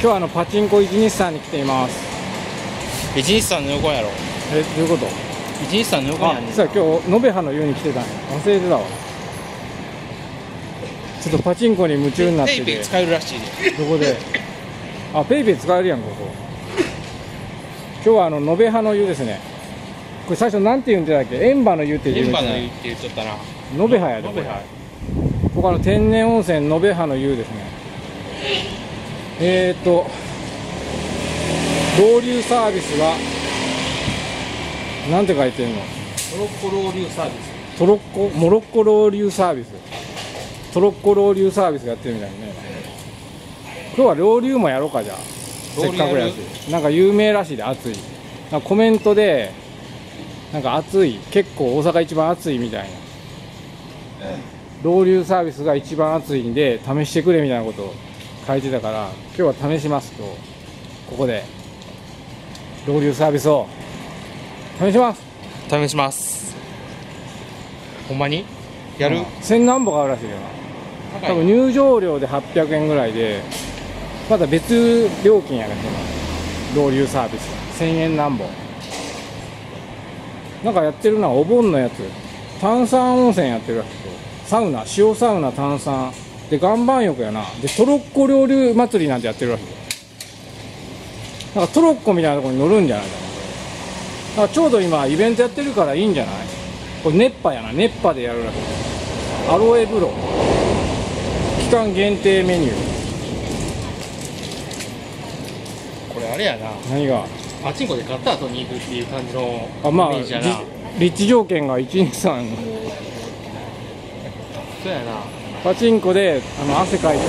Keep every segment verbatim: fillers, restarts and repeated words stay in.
日はあのパチンコ一日産に来ています。 一日産の横やろ。 え、どういうこと？ 一日産の横にあんねん。 実は今日延べ葉の湯に来てたんや。忘れてたわ。ちょっとパチンコに夢中になってて。 ペイペイ使えるらしいで。 どこで？あ、ペイペイ使えるやんここ。今日はあの延べ葉の湯ですね。これ最初なんて言うんだっけ？円葉の湯って言う円んじゃない？ 盤の湯って言っちゃったな。 延べ葉やで。 延べ葉。 ここあの天然温泉延べ葉の湯ですね。えーっとロウリュサービスはなんて書いてんの？ トロッコロウリュサービス。 トロッコモロッコロウリュサービス。トロッコロウリュサービスやってるみたいね。今日はロウリュもやろうかじゃあ。せっかくやし。なんか有名らしいで暑い。なんかコメントでなんか暑い結構大阪一番暑いみたいな。ロウリュサービスが一番暑いんで試してくれみたいなことを書いてたから今日は試しますとここでロウリュサービスを試します。 試します。ほんまにやる？ 千何本あるらしいよな。多分入場料ではっぴゃくえんぐらいでまた別料金やねこのロウリュサービスせんえん何本なんかやってるな。お盆のやつ炭酸温泉やってるらしい。サウナ塩サウナ炭酸で岩盤浴やな。でトロッコロウリュ祭りなんてやってるらしい。なんかトロッコみたいなところに乗るんじゃないかな。だからちょうど今イベントやってるからいいんじゃない？これ熱波やな。熱波でやるらしい。アロエ風呂期間限定メニュー。 これあれやな。 何が？ パチンコで買った後に行くっていう感じのあ、まあイメージやな。 立地条件がいちにさんそうやな。 パチンコであの汗かいたお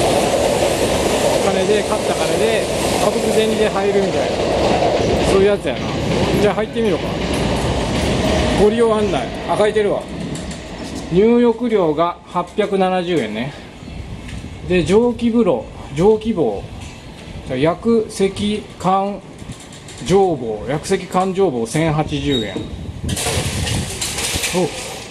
金で買った金で家族銭で入るみたいなそういうやつやな。じゃあ入ってみろか。ご利用案内。あ、書いてるわ。入浴料がはっぴゃくななじゅうえんね。で蒸気風呂蒸気棒薬石缶浄棒薬石缶浄棒せんはちじゅうえん。お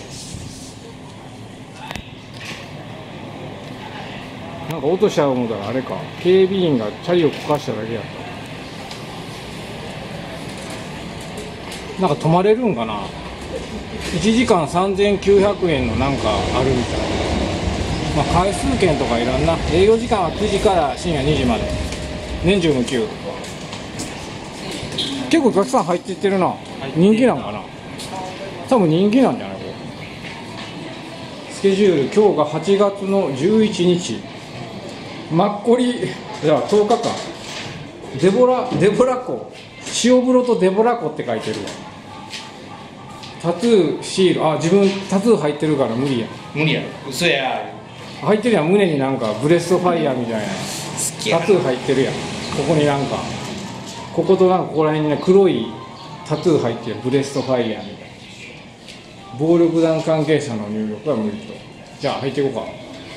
なんか落としちゃう思ったらあれか。警備員がチャリをこかしただけやった。なんか泊まれるんかな。いちじかんさんぜんきゅうひゃくえんのなんかあるみたいな。まあ回数券とかいらんな。営業時間はくじから深夜にじまで年中無休。結構お客さん入っていってるな。人気なんかな。多分人気なんじゃないこれ。スケジュール今日がはちがつのじゅういちにち。マッコリじゃあとおかかん。デボラデボラ湖塩風呂とデボラ湖って書いてるわ。タトゥーシール。あ、自分タトゥー入ってるから無理や。 無理やろ。嘘や。 入ってるやん。胸になんかブレストファイヤーみたいなタトゥー入ってるやん。ここになんかこことなんかここら辺にね黒いタトゥー入ってる。ブレストファイヤーみたいな。暴力団関係者の入力は無理と。じゃあ入っていこうか。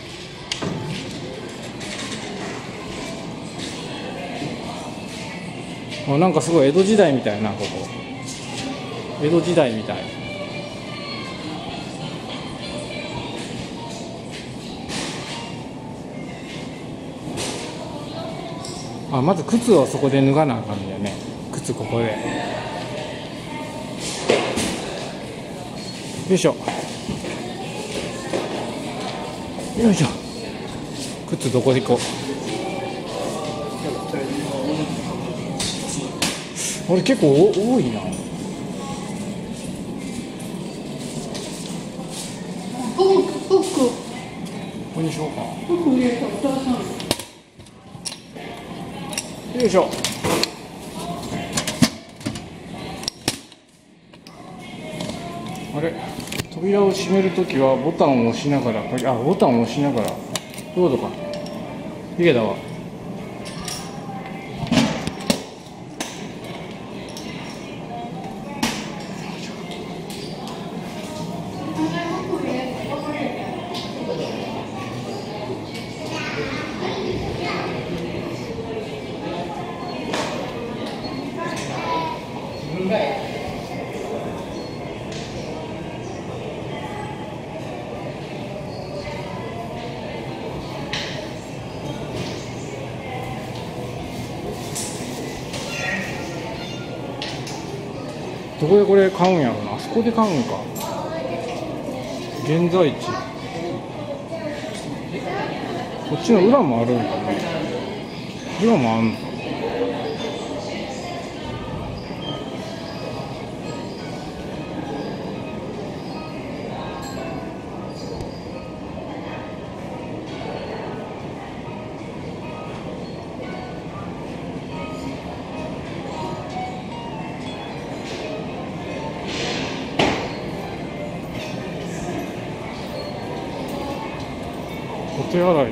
あ、なんかすごい江戸時代みたいな。ここ江戸時代みたい。あ、まず靴をそこで脱がなあかんのよね。靴ここでよいしょよいしょ。靴どこで行こう。これ結構多いな。ここにしようか。よいしょ。あれ、扉を閉めるときはボタンを押しながら、あ、ボタンを押しながら、どうぞか。いけたわ。 どこでこれ買うんやろな。あそこで買うんか。現在地。こっちの裏もあるんかな。裏もあんの。お手洗い、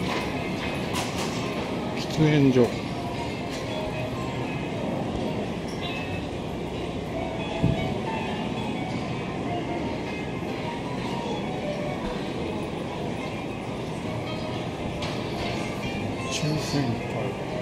喫煙所。抽選会。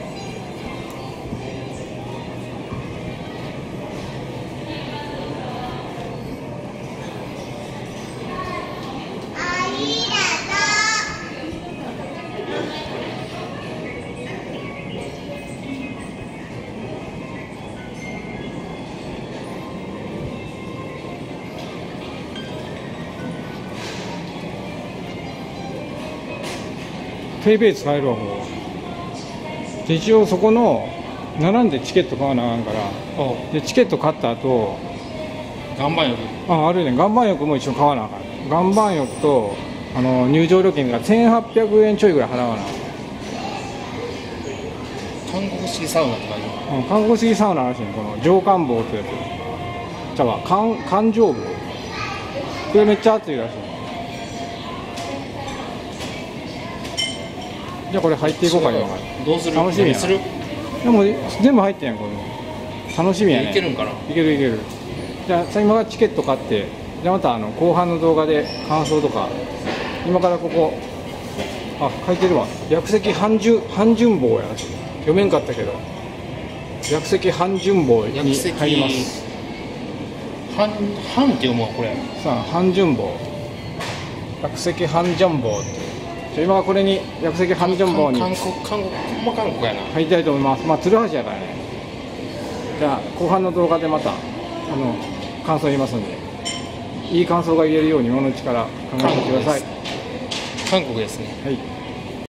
ペイペイ使えるわ、もう。で一応そこの並んでチケット買わなあかんから、でチケット買った後、 岩盤浴。 ああるね、岩盤浴も一応買わなあかん。岩盤浴とあの入場料金がせんはっぴゃくえんちょいぐらい払わな。 韓国式サウナって書いてあうん、韓国式サウナらしいね、この上官房ってやつ。じゃあ環環状房、これめっちゃ熱いらしい。じゃあこれ入っていこうか、今から。 どうする？ 楽しみやな何する？ でも全部入ってんやん、これ。楽しみやね。 いけるんかな？ いけるいける。じゃあさ今からチケット買って、じゃあまたあの後半の動画で感想とか、今からここ、あ、書いてるわ。薬石半純半純房やらしい。読めんかったけど、薬石半純房に入ります。 半半って読むわこれ。 さあ半純房、薬石半純房って。今はこれに薬石半純房に韓国韓国ほんま韓国やな。 入りたいと思います。まあ鶴橋やからね。じゃあ後半の動画でまたあの感想言いますんで、いい感想が言えるように今のうちから考えてください。 韓国ですね。 はい。